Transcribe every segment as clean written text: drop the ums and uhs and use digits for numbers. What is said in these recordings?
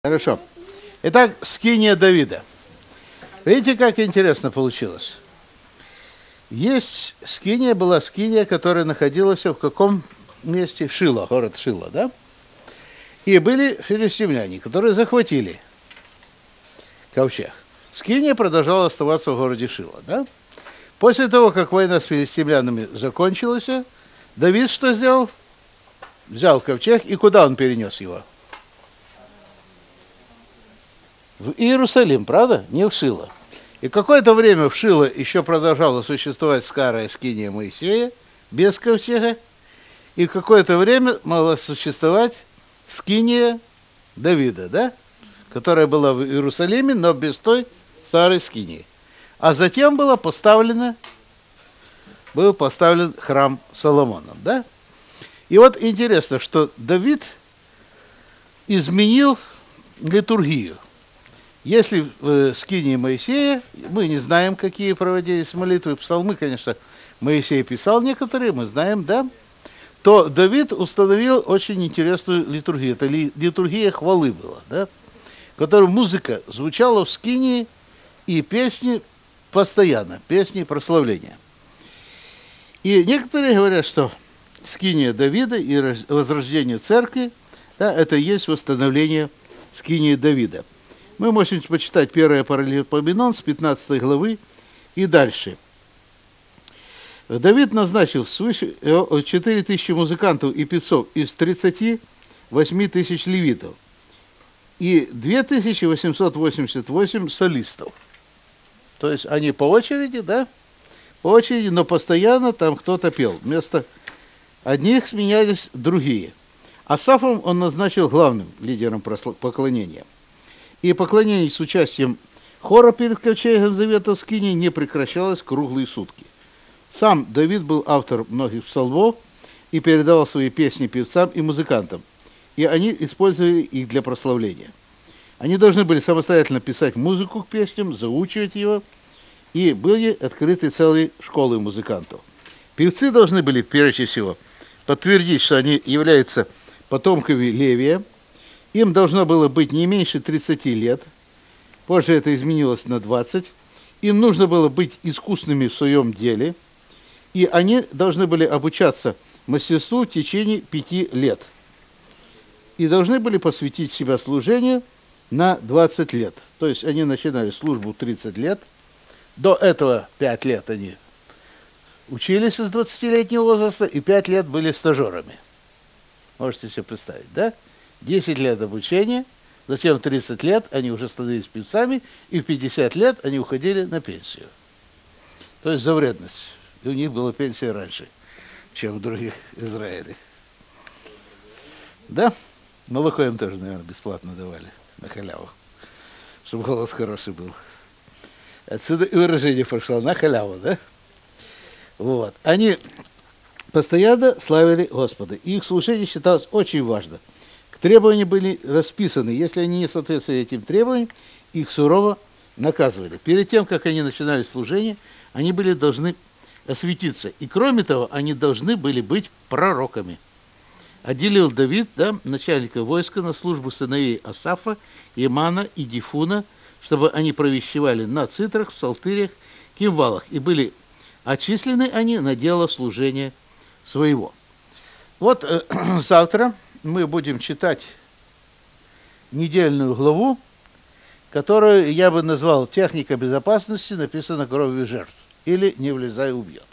Хорошо. Итак, скиния Давида. Видите, как интересно получилось? Была скиния, которая находилась в каком месте? Шило, город Шило, да? И были филистимляне, которые захватили ковчег. Скиния продолжала оставаться в городе Шило, да? После того, как война с филистимлянами закончилась, Давид что сделал? Взял ковчег, и куда он перенес его? В Иерусалим, правда? Не в Шило. И какое-то время в Шило еще продолжала существовать старая скиния Моисея, без ковчега, и какое-то время могла существовать скиния Давида, да? Которая была в Иерусалиме, но без той старой скинии. А затем был поставлен храм Соломоном, да? И вот интересно, что Давид изменил литургию. Если в скинии Моисея, мы не знаем, какие проводились молитвы, псалмы, конечно, Моисей писал некоторые, мы знаем, да, то Давид установил очень интересную литургию. Это литургия хвалы была, да, в которой музыка звучала в скинии и песни постоянно, песни прославления. И некоторые говорят, что скиния Давида и возрождение церкви, да, это и есть восстановление скинии Давида. Мы можем почитать 1 Паралипоменон с 15 главы и дальше. Давид назначил свыше 4000 музыкантов и певцов из 38 тысяч левитов и 2888 солистов. То есть они по очереди, да? По очереди, но постоянно там кто-то пел. Вместо одних сменялись другие. Асафом он назначил главным лидером поклонения. И поклонение с участием хора перед ковчегом завета в скинии не прекращалось круглые сутки. Сам Давид был автор многих псалмов и передавал свои песни певцам и музыкантам, и они использовали их для прославления. Они должны были самостоятельно писать музыку к песням, заучивать его, и были открыты целые школы музыкантов. Певцы должны были, прежде всего, подтвердить, что они являются потомками Левия. Им должно было быть не меньше 30 лет, позже это изменилось на 20. Им нужно было быть искусными в своем деле, и они должны были обучаться мастерству в течение 5 лет. И должны были посвятить себя служению на 20 лет. То есть они начинали службу 30 лет, до этого 5 лет они учились с 20-летнего возраста, и 5 лет были стажерами. Можете себе представить, да? 10 лет обучения, затем 30 лет они уже становились певцами, и в 50 лет они уходили на пенсию. То есть за вредность. И у них была пенсия раньше, чем у других Израилей. Да? Молоко им тоже, наверное, бесплатно давали, на халяву, чтобы голос хороший был. Отсюда и выражение пошло, на халяву, да? Вот. Они постоянно славили Господа, и их служение считалось очень важным. Требования были расписаны. Если они не соответствовали этим требованиям, их сурово наказывали. Перед тем, как они начинали служение, они были должны осветиться. И кроме того, они должны были быть пророками. Отделил Давид, да, начальника войска, на службу сыновей Асафа, Имана и Дифуна, чтобы они провещевали на цитрах, псалтырях, кимвалах. И были отчислены они на дело служения своего. Вот завтра мы будем читать недельную главу, которую я бы назвал «Техника безопасности, написано кровью жертв» или «Не влезай, убьет».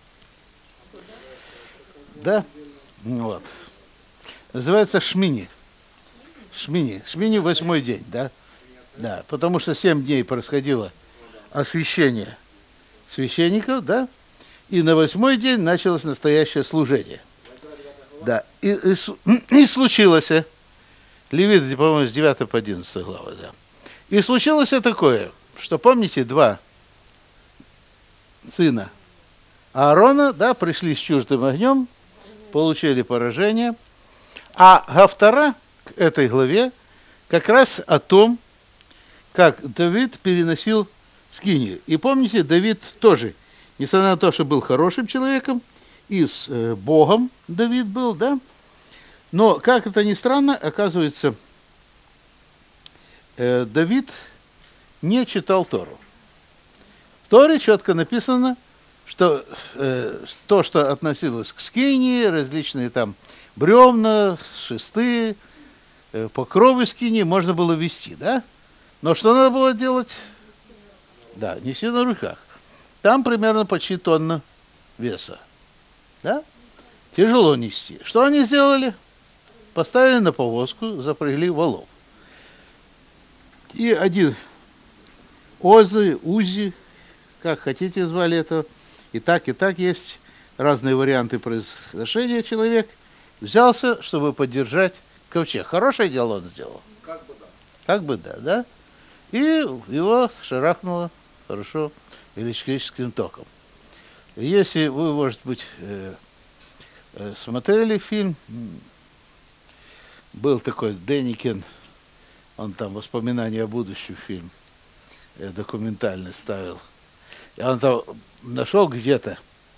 Да? Вот. Называется Шмини. Шмини. Шмини 8-й день, да? Да, потому что 7 дней происходило освящение священников, да? И на 8-й день началось настоящее служение. Да, и случилось, Левит, по-моему, с 9 по 11 главы, да. И случилось такое, что, помните, 2 сына Аарона, да, пришли с чуждым огнем, получили поражение, а Гафтара к этой главе как раз о том, как Давид переносил скинию. И помните, Давид тоже, несмотря на то, что был хорошим человеком, и с Богом Давид был, да? Но, как это ни странно, оказывается, Давид не читал Тору. В Торе четко написано, что то, что относилось к скинии, различные там бревна, шесты, покровы скинии можно было вести, да? Но что надо было делать? Да, неси на руках. Там примерно почти тонна веса. Да? Тяжело нести. Что они сделали? Поставили на повозку, запрягли волов. И один Озы, Узи, как хотите звали это, и так есть разные варианты произношения человек, взялся, чтобы поддержать ковчег. Хорошее дело он сделал? Как бы да. Как бы да, да? И его шарахнуло хорошо электрическим током. Если вы, может быть, смотрели фильм, был такой Деникин, он там «Воспоминания о будущем» фильм документальный ставил. И он там нашел где-то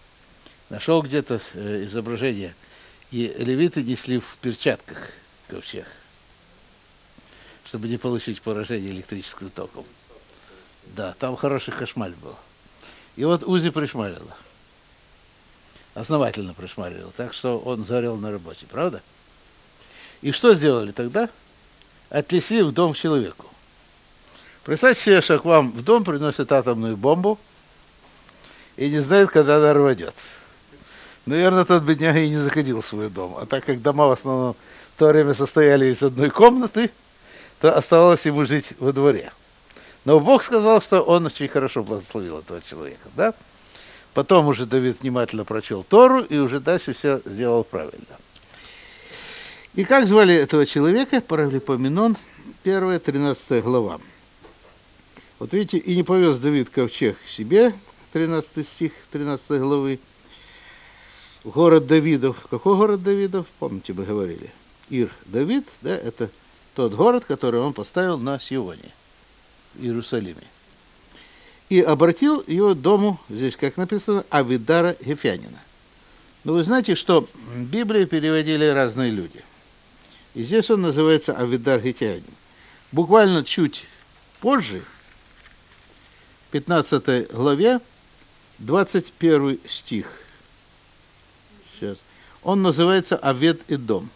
изображение, и левиты несли в перчатках ковчег, чтобы не получить поражение электрическим током. Да, там хороший хашмаль был. И вот Узи пришмалило. Основательно пришмалило. Так что он сгорел на работе, правда? И что сделали тогда? Отнесли в дом к человеку. Представьте себе, что к вам в дом приносят атомную бомбу и не знает, когда она рванет. Наверное, тот бедняга и не заходил в свой дом. А так как дома в основном в то время состояли из одной комнаты, то оставалось ему жить во дворе. Но Бог сказал, что он очень хорошо благословил этого человека. Да? Потом уже Давид внимательно прочел Тору и уже дальше все сделал правильно. И как звали этого человека? Паралипоменон, 1, 13 глава. Вот видите, и не повез Давид ковчег к себе, 13 стих 13 главы. Город Давидов. Какой город Давидов? Помните, мы говорили. Ир-Давид, да, это тот город, который он поставил на Сионе, в Иерусалиме. И обратил его дому, здесь как написано, Авидара Гефянина. Но вы знаете, что Библию переводили разные люди. И здесь он называется Авидар Гефянин. Буквально чуть позже, в 15 главе, 21 стих. Сейчас. Он называется Авед-Эдом.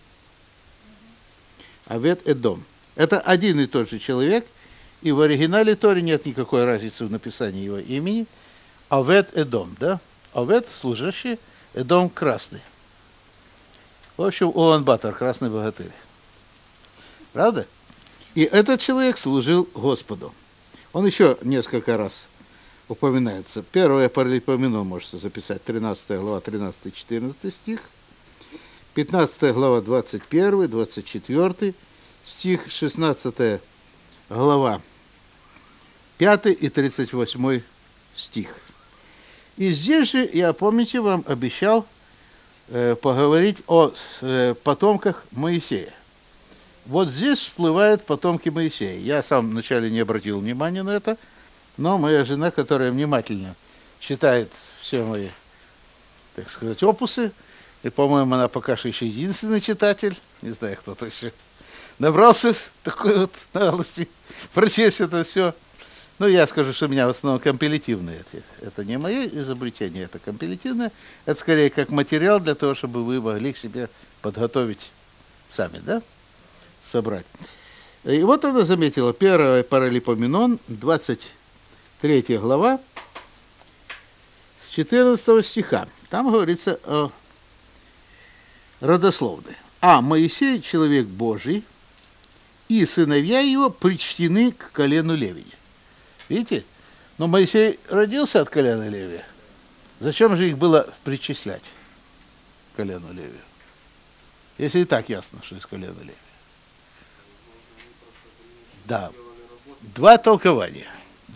Авед-Эдом. Это один и тот же человек, и в оригинале Торе нет никакой разницы в написании его имени. Авед-Эдом, да? Авед – служащий, Эдом – красный. В общем, Улан-Батор – красный богатырь. Правда? И этот человек служил Господу. Он еще несколько раз упоминается. Первое Паралипоменон можете записать, 13 глава, 13-14 стих. 15 глава, 21, 24 стих, 16 глава, 5 и 38 стих. И здесь же, я, помните, вам обещал поговорить о потомках Моисея. Вот здесь всплывают потомки Моисея. Я сам вначале не обратил внимания на это, но моя жена, которая внимательно читает все мои, так сказать, опусы, и, по-моему, она пока что еще единственный читатель, не знаю, кто-то еще набрался такой вот наглости прочесть это все. Ну, я скажу, что у меня в основном компилятивные. Это не мое изобретение, это компилятивное. Это скорее как материал для того, чтобы вы могли к себе подготовить сами, да? Собрать. И вот она заметила, 1 Паралипоменон, 23 глава, с 14 стиха. Там говорится о родословной. А Моисей, человек Божий, и сыновья его причтены к колену Левия. Видите? Но Моисей родился от колена Левия. Зачем же их было причислять к колену Левия? Если и так ясно, что из колена Левия. Да. Два толкования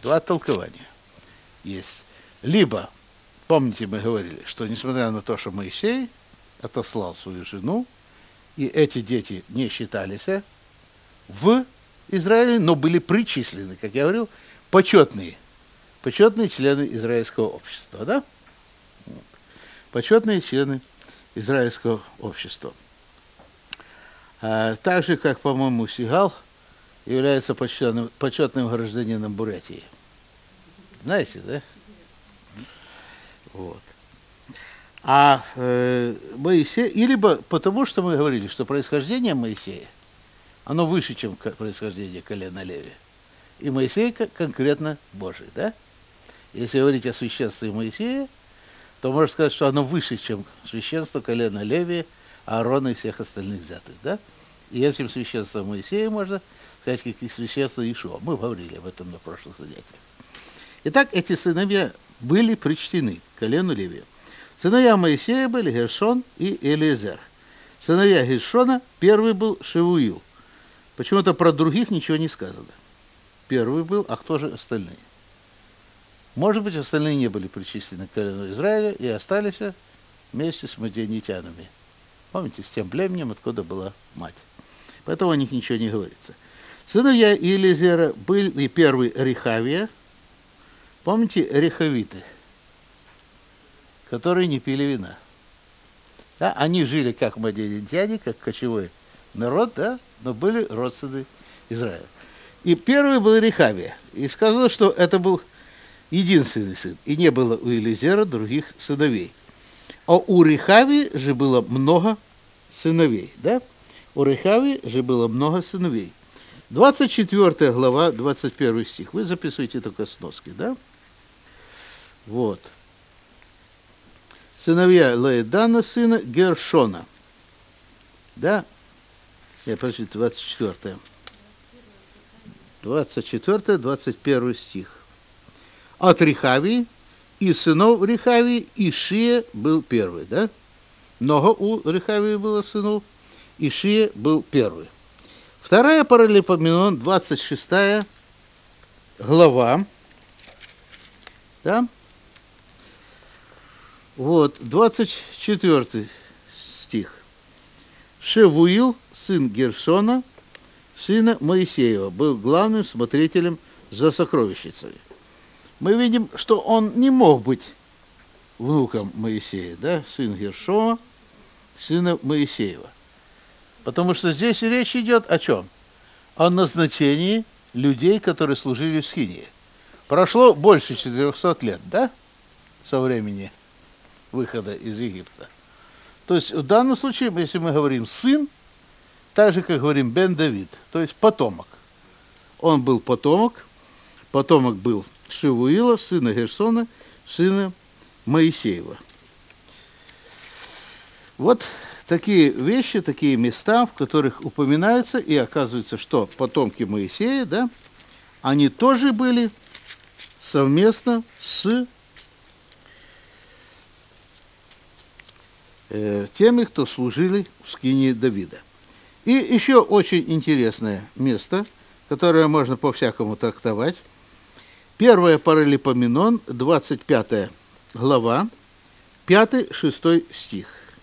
есть. Либо, помните, мы говорили, что несмотря на то, что Моисей отослал свою жену, и эти дети не считались в Израиле, но были причислены, как я говорил, почетные члены израильского общества, да? Почетные члены израильского общества. Так же, как, по-моему, Сигал является почетным гражданином Бурятии. Знаете, да? Вот. А Моисей, и либо потому, что мы говорили, что происхождение Моисея, оно выше, чем происхождение колена Леви. И Моисей конкретно Божий, да? Если говорить о священстве Моисея, то можно сказать, что оно выше, чем священство колена Леви, Аарона и всех остальных взятых, да? И этим священством Моисея можно сказать, как и священство Иешуа. Мы говорили об этом на прошлых занятиях. Итак, эти сыновья были причтены к колену Левия. Сыновья Моисея были Гершон и Элиезер. Сыновья Гершона, первый был Шевуил. Почему-то про других ничего не сказано. Первый был, а кто же остальные? Может быть, остальные не были причислены к колену Израиля и остались вместе с мадианитянами. Помните, с тем племенем, откуда была мать. Поэтому о них ничего не говорится. Сыновья Елизера был и первый Рехавия. Помните, рехавиты, которые не пили вина. Да? Они жили как мадианитяне, как кочевой народ, да? Но были родственны Израиля. И первый был Рехавия. И сказано, что это был единственный сын. И не было у Елизера других сыновей. А у Рехавии же было много сыновей. Да? У Рехавии же было много сыновей. 24 глава, 21 стих. Вы записываете только сноски, да? Вот. Сыновья Лаэдана, сына Гершона. Да? Подожди, 24. 24, 21 стих. От Рехавии и сынов Рехавии Ишия был первый, да? Много у Рехавии было сынов, Ишия был первый. Вторая Паралипоменон, 26 глава, да? Вот, 24 стих. Шевуил, сын Гершона, сына Моисеева, был главным смотрителем за сокровищницами. Мы видим, что он не мог быть внуком Моисея, да, сын Гершона, сына Моисеева. Потому что здесь речь идет о чем? О назначении людей, которые служили в Скинии. Прошло больше 400 лет, да, со времени выхода из Египта. То есть в данном случае, если мы говорим сын, так же, как говорим Бен Давид, то есть потомок. Он был потомок был Шевуила, сына Гершона, сына Моисеева. Вот такие вещи, такие места, в которых упоминается, и оказывается, что потомки Моисея, да, они тоже были совместно с теми, кто служили в скинии Давида. И еще очень интересное место, которое можно по-всякому трактовать. 1 Паралипоменон, 25 глава, 5-6 стих.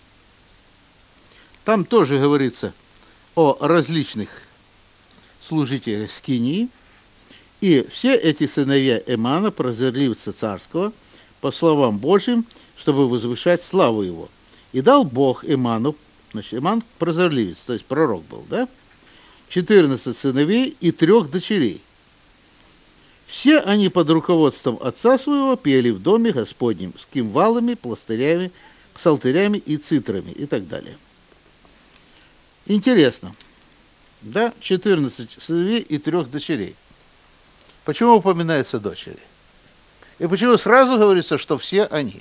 Там тоже говорится о различных служителях скинии. И все эти сыновья Эмана, прозорливца царского, по словам Божьим, чтобы возвышать славу его. И дал Бог Эману, значит, Эман прозорливец, то есть пророк был, да? 14 сыновей и 3 дочерей. Все они под руководством отца своего пели в доме Господнем с кимвалами, пластырями, псалтырями и цитрами и так далее. Интересно, да? 14 сыновей и 3 дочерей. Почему упоминаются дочери? И почему сразу говорится, что все они?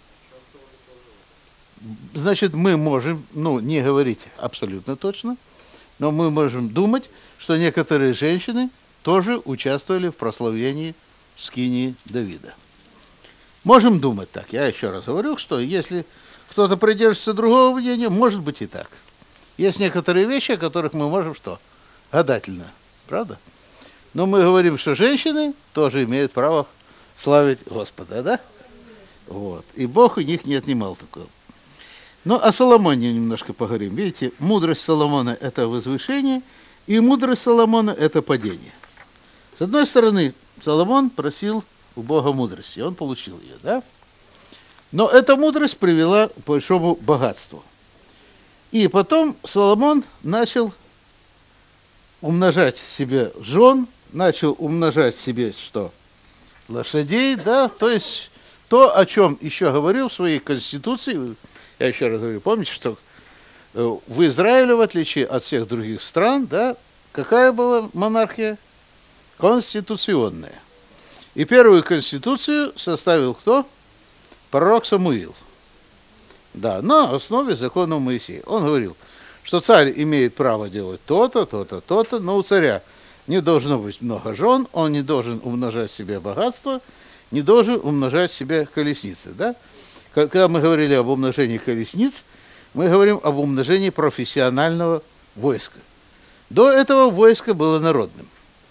Значит, мы можем, не говорить абсолютно точно, но мы можем думать, что некоторые женщины тоже участвовали в прославлении скинии Давида. Можем думать так. Я еще раз говорю, что если кто-то придерживается другого мнения, может быть и так. Есть некоторые вещи, о которых мы можем что? Гадательно. Правда? Но мы говорим, что женщины тоже имеют право славить Господа, да? Вот. И Бог у них не отнимал такого. Ну, о Соломоне немножко поговорим. Видите, мудрость Соломона – это возвышение, и мудрость Соломона – это падение. С одной стороны, Соломон просил у Бога мудрости, он получил ее, да? Но эта мудрость привела к большому богатству. И потом Соломон начал умножать себе жен, начал умножать себе что? Лошадей, да, то есть то, о чем еще говорил в своей конституции, я еще раз говорю, помните, что в Израиле, в отличие от всех других стран, да, какая была монархия? Конституционная. И первую конституцию составил кто? Пророк Самуил. Да, на основе закона Моисея. Он говорил, что царь имеет право делать то-то, то-то, то-то, но у царя не должно быть много жен, он не должен умножать себе богатство, не должен умножать себе колесницы. Да? Когда мы говорили об умножении колесниц, мы говорим об умножении профессионального войска. До этого войско было народным.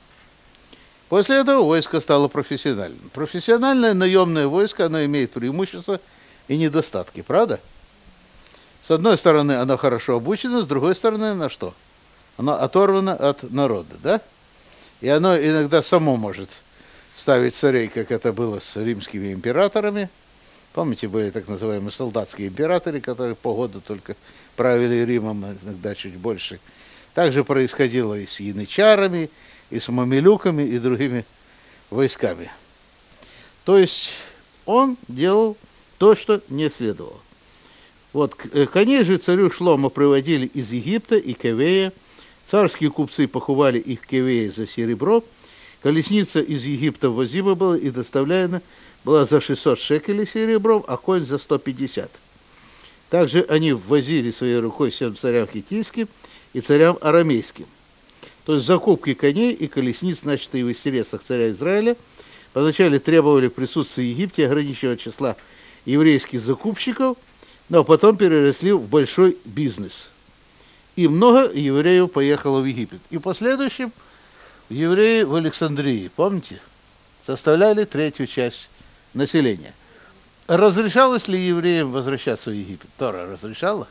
После этого войско стало профессиональным. Профессиональное наемное войско, оно имеет преимущества и недостатки, правда? С одной стороны, оно хорошо обучено, с другой стороны, оно что? Оно оторвано от народа, да? И оно иногда само может ставить царей, как это было с римскими императорами. Помните, были так называемые солдатские императоры, которые по году только правили Римом, иногда чуть больше. Также происходило и с янычарами, и с мамилюками, и другими войсками. То есть он делал то, что не следовало. Вот, коней же царю Шломо приводили из Египта и Кевея. Царские купцы поховали их в Кевее за серебро. Колесница из Египта ввозима была и доставляена была за 600 шекелей серебром, а конь за 150. Также они ввозили своей рукой всем царям хиттийским и царям арамейским. То есть закупки коней и колесниц, начатые в интересах царя Израиля, поначалу требовали присутствия в Египте ограниченного числа еврейских закупщиков, но потом переросли в большой бизнес. И много евреев поехало в Египет. И в последующем евреи в Александрии, помните, составляли третью часть населения. Разрешалось ли евреям возвращаться в Египет? Тора разрешала?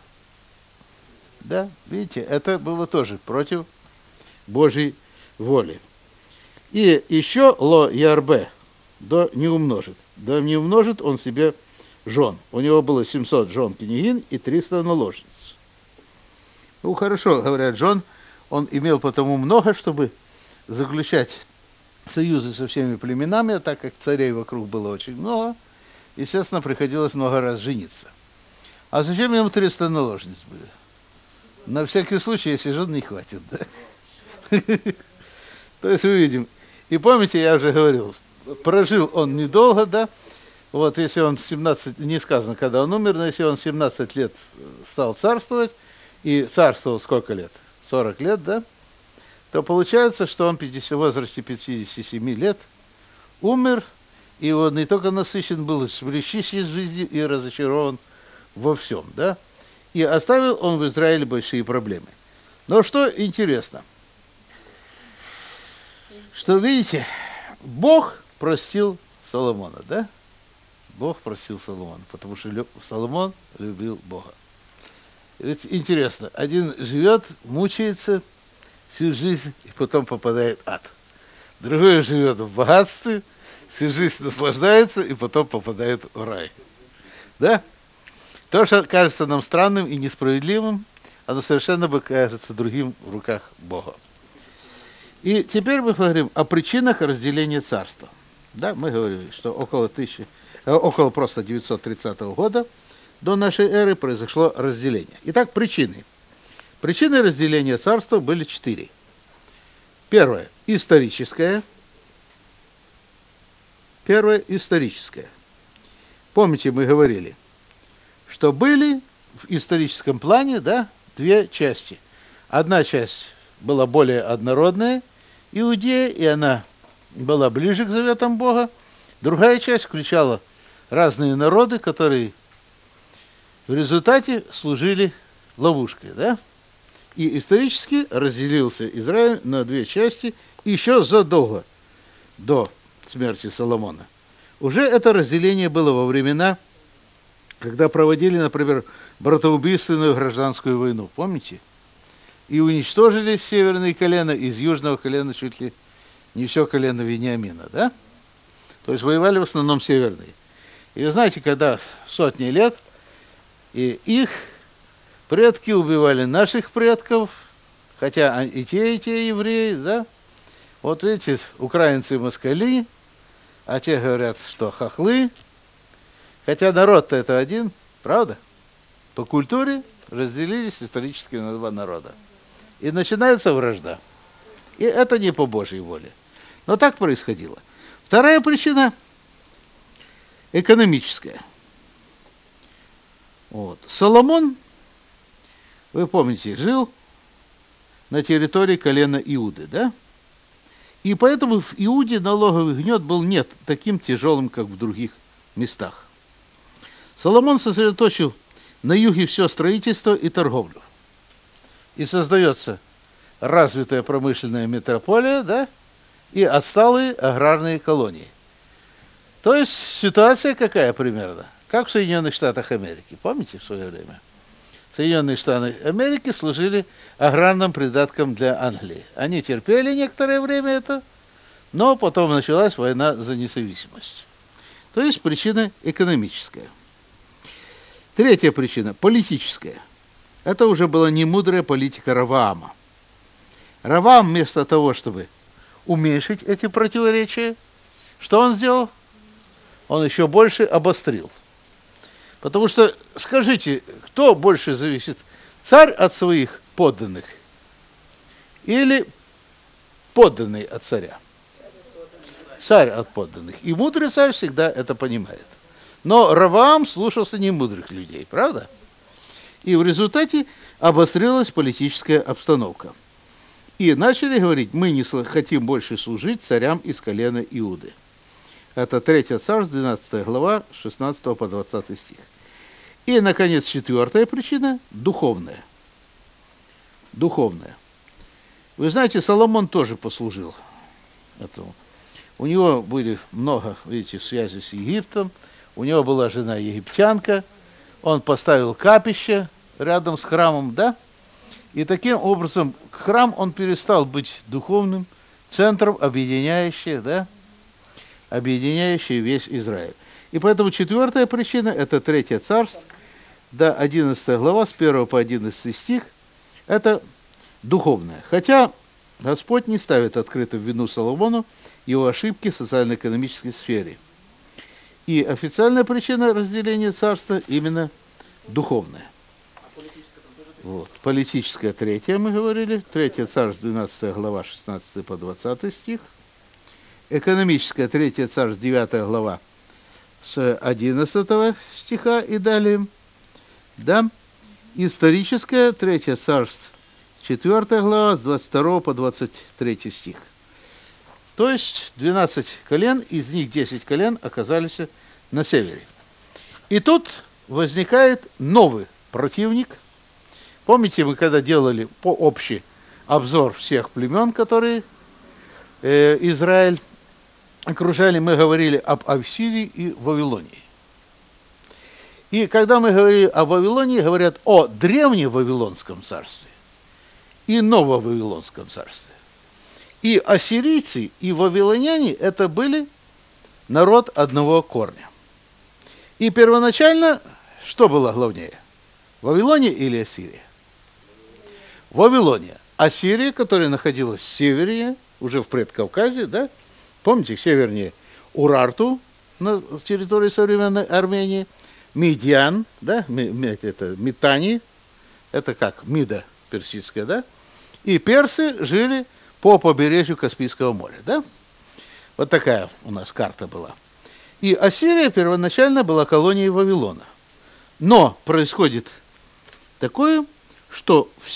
Да, видите, это было тоже против Божьей воли. И еще ло ярбе, да не умножит. Да не умножит он себе жен. У него было 700 жен княгинь и 300 наложниц. Ну, хорошо, говорят, жен он имел потому много, чтобы заключать союзы со всеми племенами, а так как царей вокруг было очень много, естественно, приходилось много раз жениться. А зачем ему 300 наложниц были? На всякий случай, если жен не хватит, да? То есть увидим. И помните, я уже говорил, прожил он недолго, да? Вот если он 17, не сказано, когда он умер, но если он 17 лет стал царствовать, и царствовал сколько лет? 40 лет, да? То получается, что он в возрасте 57 лет умер, и он не только насыщен был блестящей жизнью и разочарован во всем, да? И оставил он в Израиле большие проблемы. Но что интересно, что, видите, Бог простил Соломона, да? Бог простил Соломона, потому что Соломон любил Бога. Ведь интересно, один живет, мучается всю жизнь и потом попадает в ад. Другой живет в богатстве, всю жизнь наслаждается и потом попадает в рай. Да? То, что кажется нам странным и несправедливым, оно совершенно бы кажется другим в руках Бога. И теперь мы говорим о причинах разделения царства. Да, мы говорили, что около просто 930 года до нашей эры произошло разделение. Итак, причины. Причины разделения царства были 4. Первое – историческое. Помните, мы говорили, что были в историческом плане, да, 2 части. Одна часть была более однородная, Иудея, и она была ближе к заветам Бога. Другая часть включала разные народы, которые в результате служили ловушкой, да? И исторически разделился Израиль на 2 части еще задолго до смерти Соломона. Уже это разделение было во времена, когда проводили, например, братоубийственную гражданскую войну, помните? И уничтожили северные колена, из южного колена чуть ли не все колено Вениамина, да? То есть воевали в основном северные. И вы знаете, когда сотни лет, и их предки убивали наших предков, хотя и те евреи, да? Вот эти украинцы москали, а те говорят, что хохлы. Хотя народ-то это один, правда? По культуре разделились исторически на два народа. И начинается вражда. И это не по Божьей воле. Но так происходило. Вторая причина экономическая. Вот. Соломон, вы помните, жил на территории колена Иуды, да? И поэтому в Иуде налоговый гнет был не таким тяжелым, как в других местах. Соломон сосредоточил на юге все строительство и торговлю. И создается развитая промышленная метрополия, да, и отсталые аграрные колонии. То есть ситуация какая примерно? Как в Соединенных Штатах Америки. Помните в свое время? Соединенные Штаты Америки служили аграрным придатком для Англии. Они терпели некоторое время это, но потом началась война за независимость. То есть причина экономическая. Третья причина – политическая. Это уже была не мудрая политика Ровоама. Ровоам вместо того, чтобы уменьшить эти противоречия, что он сделал? Он еще больше обострил. Потому что, скажите, кто больше зависит? Царь от своих подданных или подданный от царя? Царь от подданных. И мудрый царь всегда это понимает. Но Ровоам слушался немудрых людей, правда? И в результате обострилась политическая обстановка. И начали говорить, мы не хотим больше служить царям из колена Иуды. Это 3 Царств, 12 глава, 16 по 20 стих. И, наконец, четвертая причина – духовная. Духовная. Вы знаете, Соломон тоже послужил этому. У него были много, видите, связей с Египтом. У него была жена египтянка. Он поставил капище рядом с храмом, да? И таким образом храм, он перестал быть духовным центром, объединяющим, да? Объединяющий весь Израиль. И поэтому четвертая причина – это 3 Царств, да, 11 глава, с 1 по 11 стих, это духовное. Хотя Господь не ставит открыто в вину Соломону его ошибки в социально-экономической сфере. И официальная причина разделения царства именно духовная. Вот. Политическая третья, мы говорили, 3 Царств, 12 глава, 16 по 20 стих. Экономическая 3 Царств, 9 глава, с 11 стиха и далее. Да? Историческая 3 Царств, 4 глава, с 22 по 23 стих. То есть 12 колен, из них 10 колен оказались на севере. И тут возникает новый противник. Помните, мы когда делали по общий обзор всех племен, которые Израиль окружали, мы говорили об Ассирии и Вавилонии. И когда мы говорили о Вавилонии, говорят о древнем Вавилонском царстве и новом Вавилонском царстве. И ассирийцы, и вавилоняне – это были народ одного корня. И первоначально что было главнее? Вавилония или Ассирия? Вавилония. Ассирия, которая находилась севернее, уже в Предкавказе, да? Помните, севернее Урарту, на территории современной Армении, Медиан, да? Это Митани, это как Мида персидская, да? И персы жили по побережью Каспийского моря, да? Вот такая у нас карта была. И Ассирия первоначально была колонией Вавилона. Но происходит такое, что в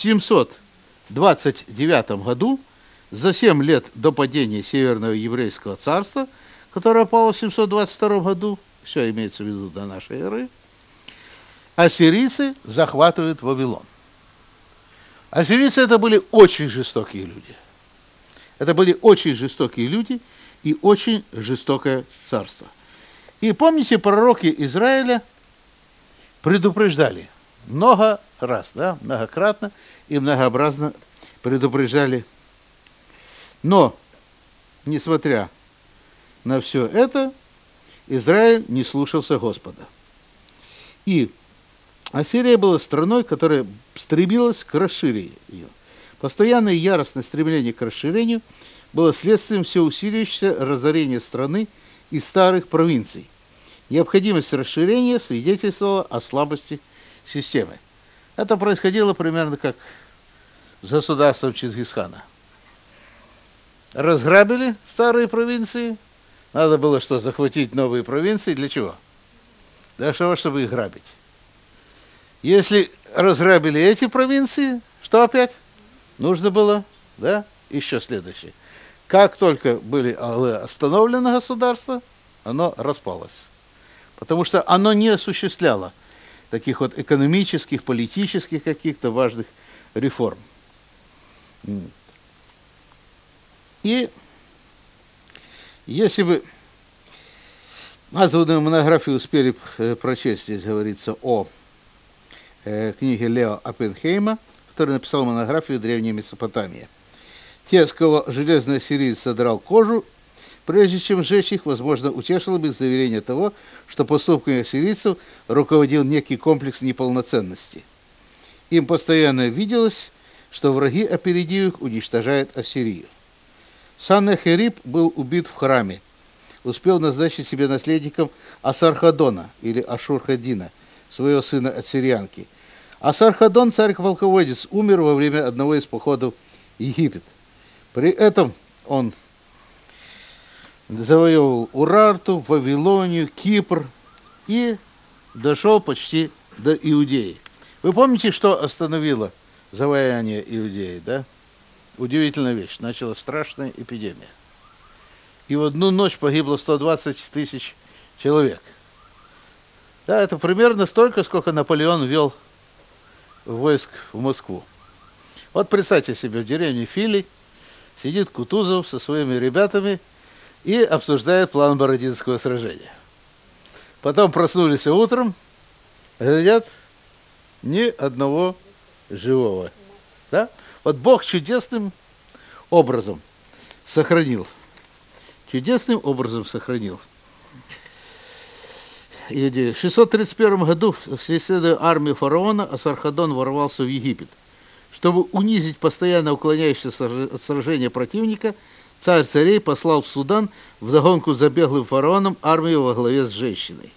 729 году, за 7 лет до падения Северного еврейского царства, которое пало в 722 году, все имеется в виду до нашей эры, ассирийцы захватывают Вавилон. Ассирийцы это были очень жестокие люди. Это были очень жестокие люди и очень жестокое царство. И помните, пророки Израиля предупреждали много раз, да, многократно и многообразно предупреждали. Но, несмотря на все это, Израиль не слушался Господа. И Ассирия была страной, которая стремилась к расширению. Постоянное яростное стремление к расширению было следствием все усиливающегося разорения страны и старых провинций. Необходимость расширения свидетельствовала о слабости системы. Это происходило примерно как с государством Чингисхана. Разграбили старые провинции, надо было что, захватить новые провинции, для чего? Для того, чтобы их грабить. Если разграбили эти провинции, что опять? Нужно было, да, еще следующее. Как только были остановлено государство, оно распалось. Потому что оно не осуществляло таких вот экономических, политических каких-то важных реформ. И если бы названную монографию успели прочесть, здесь говорится о книге Лео Оппенхейма, который написал монографию «Древняя Месопотамия». Те, с кого железный ассириец содрал кожу, прежде чем сжечь их, возможно, утешило бы заверение того, что поступками ассирийцев руководил некий комплекс неполноценности. Им постоянно виделось, что враги, опередив их, уничтожают Ассирию. Саннехериб был убит в храме, успел назначить себе наследником Асархадона или Ашурхадина, своего сына от сириянки. Асархадон, царь-полководец, умер во время одного из походов в Египет. При этом он завоевал Урарту, Вавилонию, Кипр и дошел почти до Иудеи. Вы помните, что остановило завоевание Иудеи, да? Удивительная вещь. Началась страшная эпидемия. И в одну ночь погибло 120 тысяч человек. Да, это примерно столько, сколько Наполеон ввел войск в Москву. Вот представьте себе, в деревне Фили сидит Кутузов со своими ребятами и обсуждает план Бородинского сражения. Потом проснулись утром, глядят, ни одного живого. Да? Вот Бог чудесным образом сохранил. Чудесным образом сохранил Иудею. В 631 году, преследуя армию фараона, Асархадон ворвался в Египет. Чтобы унизить постоянно уклоняющегося от сражения противника, царь царей послал в Судан вдогонку за беглым фараоном армию во главе с женщиной.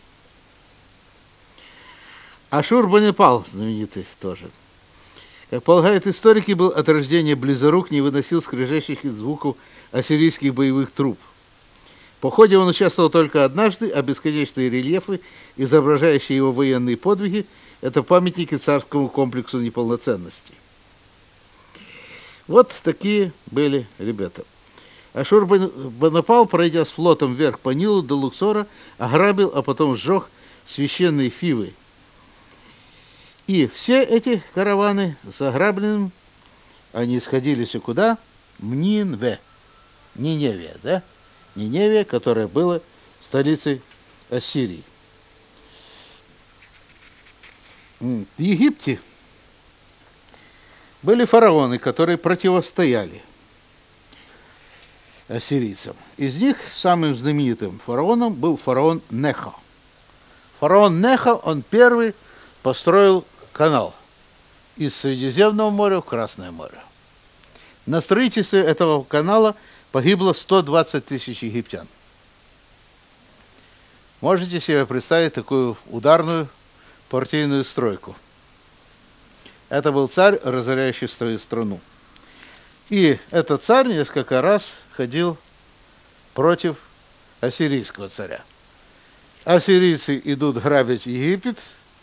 Ашурбанипал, знаменитый тоже, как полагают историки, был от рождения близорук, не выносил скрежещущих звуков ассирийских боевых труб. В походе он участвовал только однажды, а бесконечные рельефы, изображающие его военные подвиги, это памятники царскому комплексу неполноценности. Вот такие были ребята. Ашурбанипал, пройдя с флотом вверх по Нилу до Луксора, ограбил, а потом сжег священные Фивы. И все эти караваны с ограбленным, они сходились и куда? В Нинве. Ниневия, да? Ниневия, которая была столицей Ассирии. В Египте были фараоны, которые противостояли ассирийцам. Из них самым знаменитым фараоном был фараон Нехо. Фараон Нехо, он первый построил канал из Средиземного моря в Красное море. На строительстве этого канала погибло 120 тысяч египтян. Можете себе представить такую ударную партийную стройку? Это был царь, разоряющий страну. И этот царь несколько раз ходил против ассирийского царя. Ассирийцы идут грабить Египет.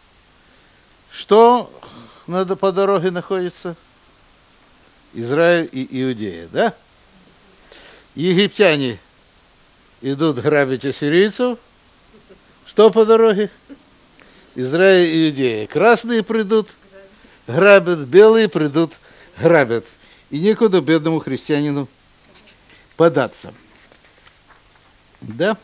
Что по дороге находится? Израиль и Иудея, да? Египтяне идут грабить ассирийцев. Что по дороге? Израиль и Иудея. Красные придут, грабят, белые придут, грабят. И некуда бедному христианину податься. Да?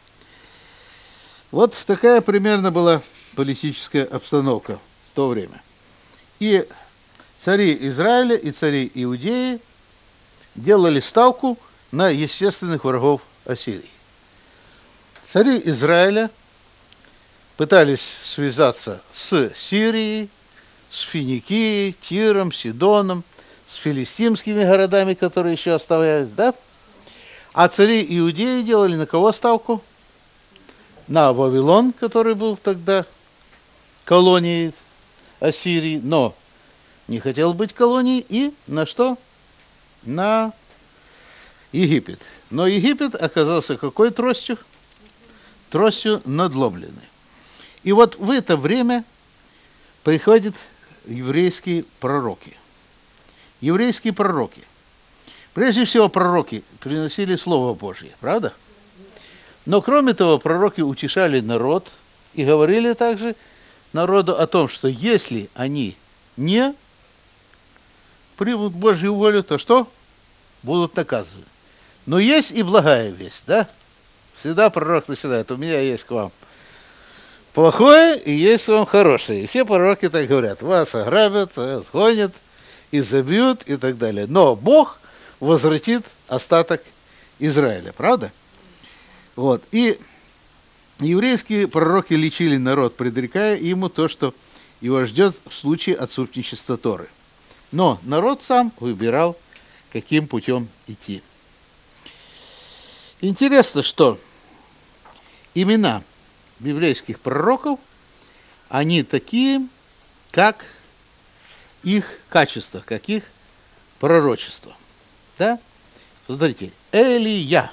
Вот такая примерно была политическая обстановка в то время. И цари Израиля и цари Иудеи делали ставку на естественных врагов Ассирии. Цари Израиля пытались связаться с Сирией, с Финикией, Тиром, Сидоном, с филистимскими городами, которые еще оставались, да? А цари Иудеи делали на кого ставку? На Вавилон, который был тогда колонией Ассирии, но не хотел быть колонией, и на что? На Египет. Но Египет оказался какой тростью? Тростью надломленной. И вот в это время приходят еврейские пророки. Еврейские пророки. Прежде всего, пророки приносили Слово Божье, правда? Но кроме того, пророки утешали народ и говорили также народу о том, что если они не примут Божью волю, то что? Будут наказаны. Но есть и благая весть, да? Всегда пророк начинает: у меня есть к вам плохое и есть вам хорошее. И все пророки так говорят: вас ограбят, разгонят, изобьют и так далее. Но Бог возвратит остаток Израиля, правда? Вот. И еврейские пророки лечили народ, предрекая ему то, что его ждет в случае отсутствия Торы. Но народ сам выбирал, каким путем идти. Интересно, что имена библейских пророков, они такие, как их качество, как их пророчество. Да? Смотрите, Элия,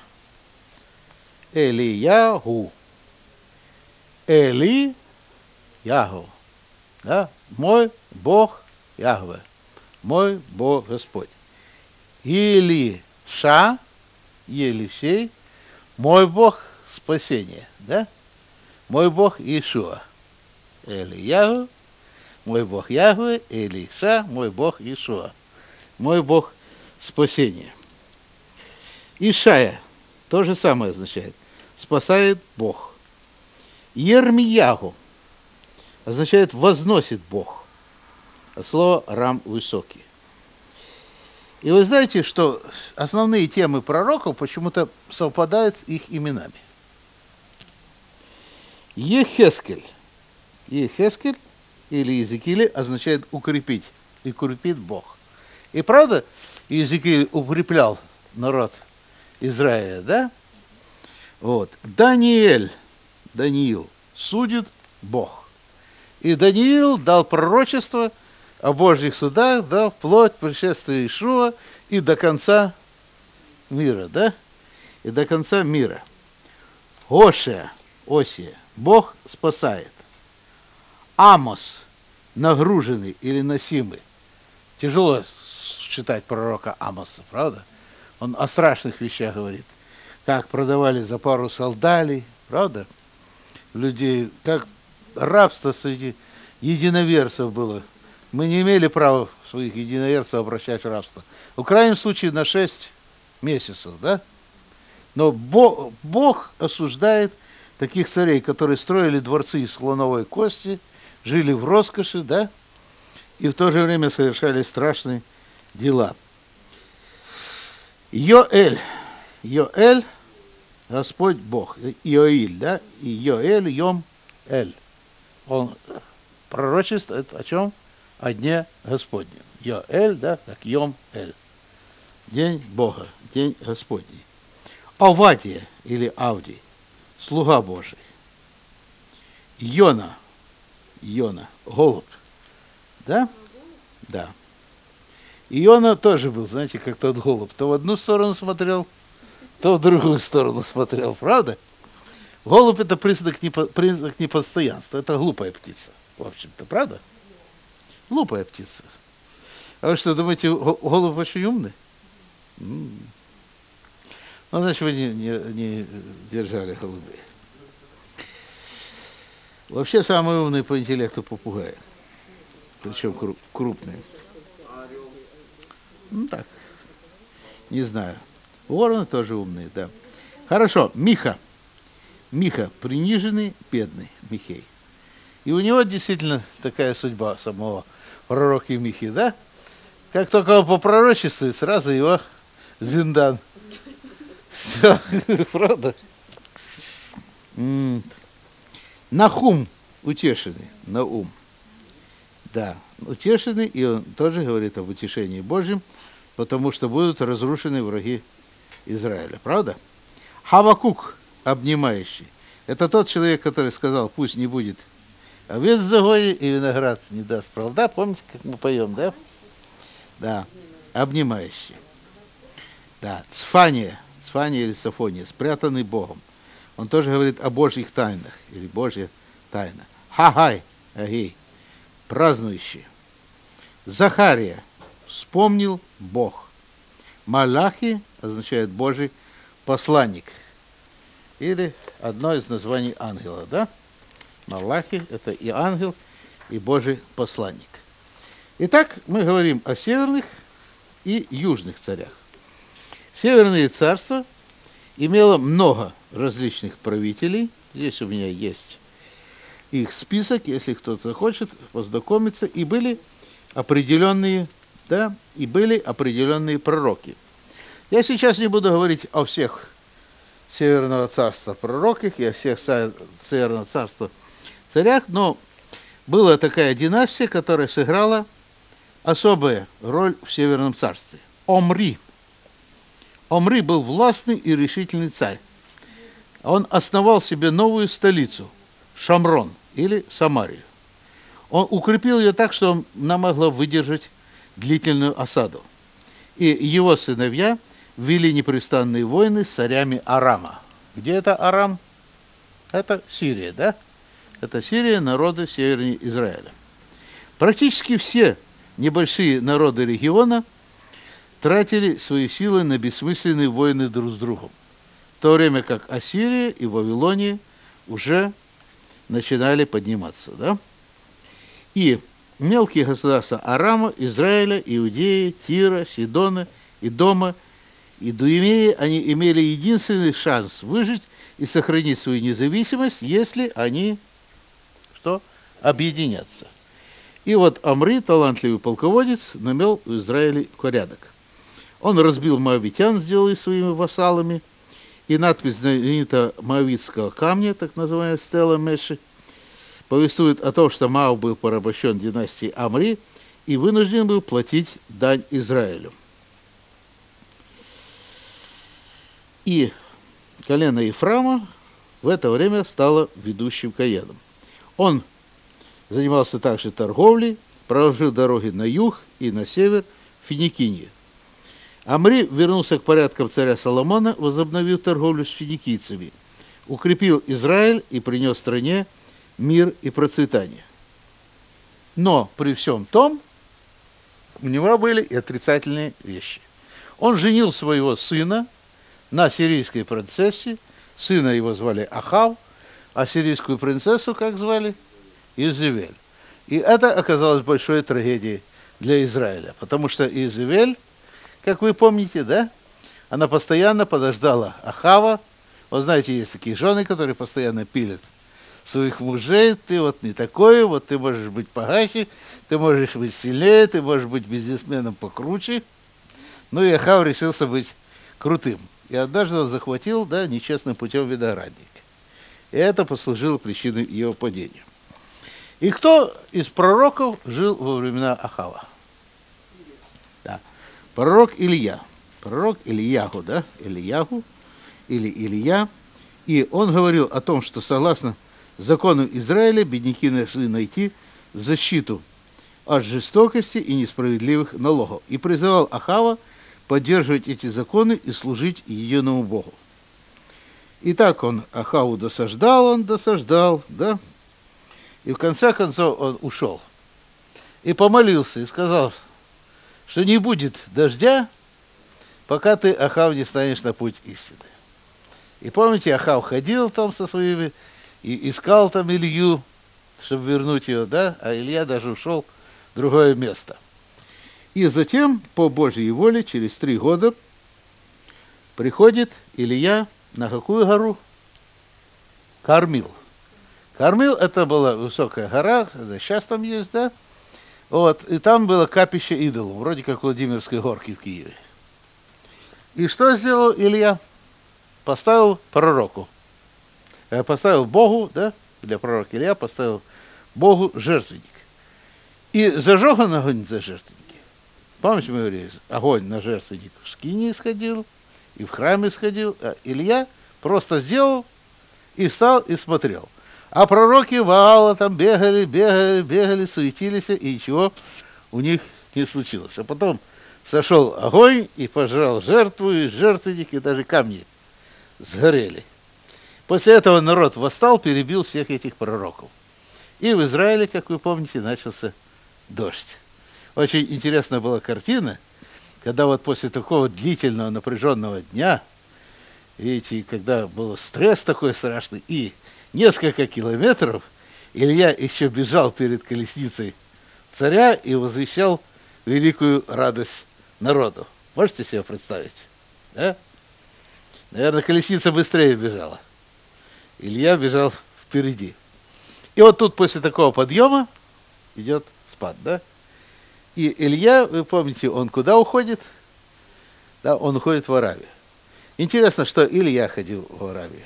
Элияху, Эли, Яху, да? Мой Бог Яхве, мой Бог Господь. Илиша, Елисей, мой Бог спасение, да? Мой Бог Иешуа. Элияху, мой Бог Яхве, Элиша, мой Бог Иешуа. Мой Бог спасение. Ишая то же самое означает. Спасает Бог. Ермияху означает возносит Бог. От слова рам высокий. И вы знаете, что основные темы пророков почему-то совпадают с их именами. Ехескель. Ехескель или Иезекииль означает укрепить. И укрепит Бог. И правда, Иезекииль укреплял народ Израиля, да? Вот. Даниил судит Бог. И Даниил дал пророчество о Божьих судах, да, вплоть пришествия Иешуа и до конца мира, да? И до конца мира. Осия, Бог спасает. Амос, нагруженный или носимый. Тяжело читать пророка Амоса, правда? Он о страшных вещах говорит. Как продавали за пару солдалей, правда? Людей, как рабство среди единоверцев было. Мы не имели права своих единоверцев обращать в рабство. В крайнем случае на 6 месяцев, да? Но Бог осуждает таких царей, которые строили дворцы из слоновой кости, жили в роскоши, да? И в то же время совершали страшные дела. Йоэль, Господь Бог, Иоиль, да? И Йоэль, Йом-Эль. Он пророчествует о чем? О дне Господнем. Йоэль, да, как Йом-Эль. День Бога, день Господний. Овадия или Авдий, слуга Божий. Йона, голубь. Да? Да. Иона тоже был, знаете, как тот голубь. То в одну сторону смотрел, то в другую сторону смотрел. Правда? Голубь – это признак непостоянства. Это глупая птица, в общем-то. Правда? Глупая птица. А вы что, думаете, голубь очень умный? Ну, значит, вы не держали голубей. Вообще, самый умный по интеллекту попугай. Причем крупный. Ну так, не знаю. Вороны тоже умные, да. Хорошо, Миха, приниженный, бедный, Михей. И у него действительно такая судьба самого пророка Михи, да? Как только он попророчествует, сразу его в зиндан. Все, правда? Нахум, утешенный, Наум. Да, утешены, и он тоже говорит об утешении Божьем, потому что будут разрушены враги Израиля. Правда? Хавакук, обнимающий. Это тот человек, который сказал, пусть не будет овец в загоне и виноград не даст плода. Помните, как мы поем, да? Да, обнимающий. Да, Цфания или Сафония, спрятанный Богом. Он тоже говорит о Божьих тайнах, или Божья тайна. Хагай, агей, празднующий. Захария, вспомнил Бог. Малахи означает Божий посланник. Или одно из названий ангела, да? Малахи – это и ангел, и Божий посланник. Итак, мы говорим о северных и южных царях. Северное царство имело много различных правителей. Здесь у меня есть их список, если кто-то хочет познакомиться. И были определенные, да, и были определенные пророки. Я сейчас не буду говорить о всех Северного царства пророках и о всех Северного царства царях, но была такая династия, которая сыграла особую роль в Северном царстве. Омри. Омри был властный и решительный царь. Он основал себе новую столицу – Шамрон или Самарию. Он укрепил ее так, что она могла выдержать длительную осаду. И его сыновья вели непрестанные войны с царями Арама. Где это Арам? Это Сирия, да? Это Сирия, народы севернее Израиля. Практически все небольшие народы региона тратили свои силы на бессмысленные войны друг с другом, в то время как Ассирия и Вавилония уже начинали подниматься. Да? И мелкие государства Арама, Израиля, Иудеи, Тира, Сидона, Идома, Идуимеи, они имели единственный шанс выжить и сохранить свою независимость, если они что? Объединятся. И вот Омри, талантливый полководец, навел в Израиле порядок. Он разбил моавитян, сделал их своими вассалами, и надпись знаменитого моавитского камня, так называемая Стела Меши, повествует о том, что Моав был порабощен династией Омри и вынужден был платить дань Израилю. И колено Ефрама в это время стало ведущим коеном. Он занимался также торговлей, проложил дороги на юг и на север Финикинии. Омри вернулся к порядкам царя Соломона, возобновив торговлю с финикийцами, укрепил Израиль и принес стране мир и процветание. Но при всем том, у него были и отрицательные вещи. Он женил своего сына на сирийской принцессе, сына его звали Ахав, а сирийскую принцессу как звали? Иезавель. И это оказалось большой трагедией для Израиля, потому что Иезавель, как вы помните, да, она постоянно подождала Ахава. Вот знаете, есть такие жены, которые постоянно пилят своих мужей. Ты вот не такой, вот ты можешь быть богаче, ты можешь быть сильнее, ты можешь быть бизнесменом покруче. Ну и Ахав решился быть крутым. И однажды он захватил, да, нечестным путем виноградник. И это послужило причиной его падения. И кто из пророков жил во времена Ахава? Да. Пророк Илья. Пророк Ильяху, да? Ильяху или Илья. И он говорил о том, что согласно закону Израиля бедняки нашли найти защиту от жестокости и несправедливых налогов. И призывал Ахава поддерживать эти законы и служить единому Богу. И так он Ахаву досаждал, да? И в конце концов он ушел. И помолился, и сказал, что не будет дождя, пока ты, Ахав, не станешь на путь истины. И помните, Ахав ходил там со своими, и искал там Илью, чтобы вернуть его, да? А Илья даже ушел в другое место. И затем, по Божьей воле, через 3 года приходит Илья на какую гору? Кармил. Кармил – это была высокая гора, сейчас там есть, да? Вот, и там было капище идолу, вроде как Владимирской горки в Киеве. И что сделал Илья? Поставил пророку. Поставил Богу, да? Для пророка Илья поставил Богу жертвенник. И зажег он огонь за жертвенники. Помните, мы говорили, огонь на жертвенник в скинии сходил, и в храме сходил, а Илья просто сделал и встал и смотрел. А пророки Ваала там бегали, суетились, и ничего у них не случилось. А потом сошел огонь и пожрал жертву, и жертвенники, и даже камни сгорели. После этого народ восстал, перебил всех этих пророков. И в Израиле, как вы помните, начался дождь. Очень интересная была картина, когда вот после такого длительного напряженного дня, видите, когда был стресс такой страшный, и несколько километров Илья еще бежал перед колесницей царя и возвещал великую радость народу. Можете себе представить? Да? Наверное, колесница быстрее бежала. Илья бежал впереди. И вот тут после такого подъема идет спад, да? И Илья, вы помните, он куда уходит? Да, он уходит в Аравию. Интересно, что Илья ходил в Аравию.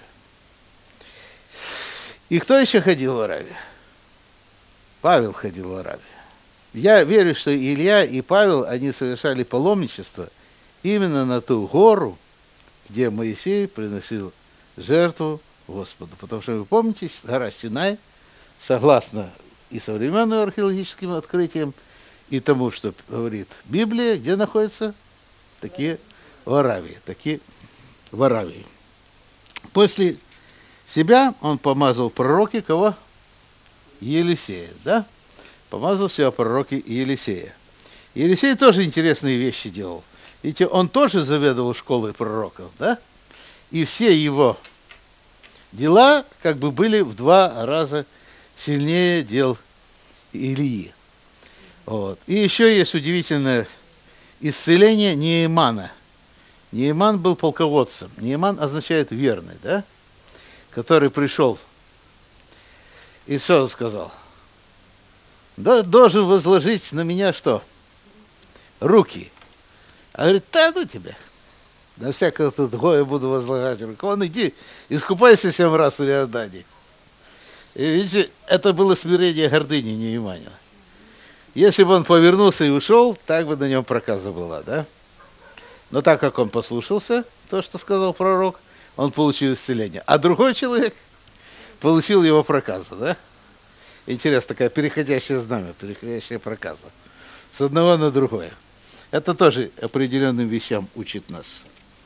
И кто еще ходил в Аравию? Павел ходил в Аравию. Я верю, что Илья и Павел, они совершали паломничество именно на ту гору, где Моисей приносил жертву Господу. Потому что, вы помните, гора Синай, согласно и современным археологическим открытиям, и тому, что говорит Библия, где находятся? Такие в Аравии. Такие в Аравии. После себя он помазал пророки кого? Елисея, да? Помазал себя пророки Елисея. Елисей тоже интересные вещи делал. Видите, он тоже заведовал школой пророков, да? И все его дела как бы были в 2 раза сильнее дел Илии. Вот. И еще есть удивительное исцеление Неемана. Нееман был полководцем. Нееман означает верный, да? Который пришел. И что он сказал? Да, должен возложить на меня что? Руки. А говорит, да ну тебя. На всякого тут гоя буду возлагать руки. Вон иди, искупайся 7 раз в Иордане. И видите, это было смирение гордыни Нееманина. Если бы он повернулся и ушел, так бы на нем проказа была, да? Но так как он послушался, то, что сказал пророк, он получил исцеление. А другой человек получил его проказу, да? Интересно, такая переходящая знамя, переходящая проказа. С одного на другое. Это тоже определенным вещам учит нас.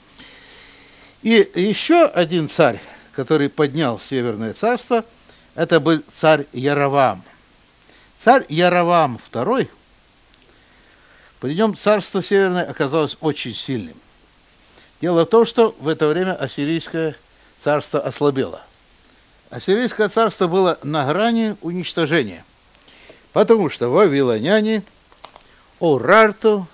И еще один царь, который поднял Северное царство, это был царь Яровам. Царь Яровам II, при нем царство Северное оказалось очень сильным. Дело в том, что в это время Ассирийское царство ослабело. Ассирийское царство было на грани уничтожения, потому что вавилоняне, Урарту,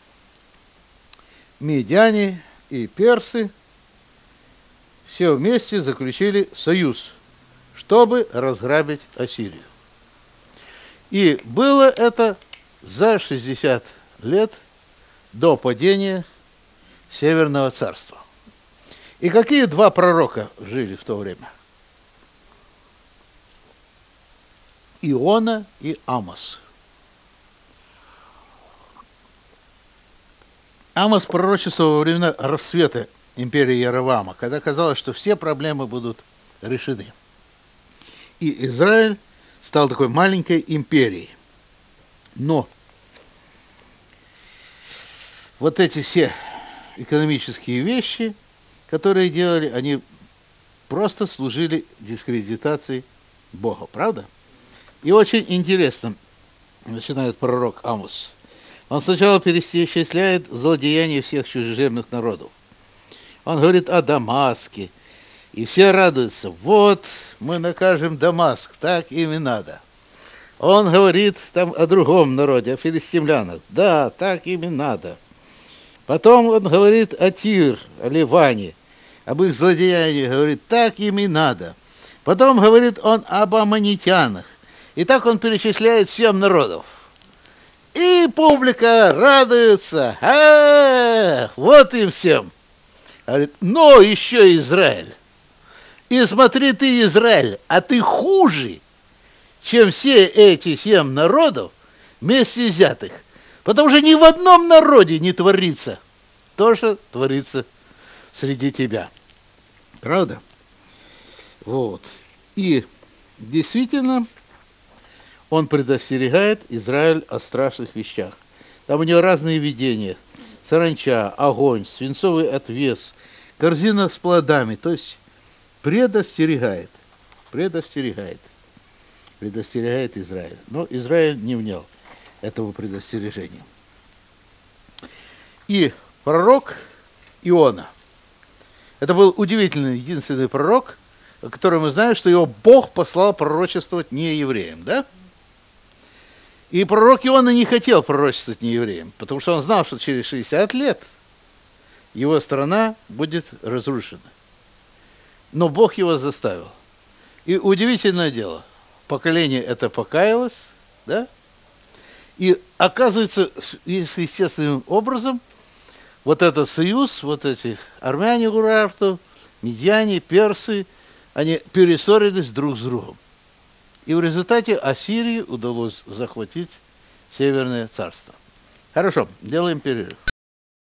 медяне и персы все вместе заключили союз, чтобы разграбить Ассирию. И было это за 60 лет до падения Северного царства. И какие 2 пророка жили в то время? Иона и Амос. Амос пророчествовал во времена расцвета империи Яровама, когда казалось, что все проблемы будут решены. И Израиль стал такой маленькой империей. Но вот эти все экономические вещи, которые делали, они просто служили дискредитацией Бога, правда? И очень интересно начинает пророк Амос. Он сначала перечисляет злодеяния всех чужеземных народов. Он говорит о Дамаске, и все радуются. Вот мы накажем Дамаск, так им и надо. Он говорит там о другом народе, о филистимлянах. Да, так им и надо. Потом он говорит о Тир, о Ливане, об их злодеянии. Говорит, так им и надо. Потом говорит он об аммонитянах. И так он перечисляет 7 народов. И публика радуется. Вот им всем. Говорит, но еще Израиль. И смотри ты, Израиль, а ты хуже, чем все эти 7 народов, вместе взятых. Потому что ни в одном народе не творится то, что творится среди тебя. Правда? Вот. И действительно, он предостерегает Израиль о страшных вещах. Там у него разные видения. Саранча, огонь, свинцовый отвес, корзина с плодами. То есть предостерегает Израиль. Но Израиль не внял этого предостережения. И пророк Иона. Это был удивительный, единственный пророк, о котором мы знаем, что его Бог послал пророчествовать не евреям, да? И пророк Иона не хотел пророчествовать не евреям, потому что он знал, что через 60 лет его страна будет разрушена. Но Бог его заставил. И удивительное дело, поколение это покаялось, да? И оказывается, если естественным образом, вот этот союз, вот эти армяне Урарту, медьяне, персы, они перессорились друг с другом. И в результате Ассирии удалось захватить Северное царство. Хорошо, делаем перерыв.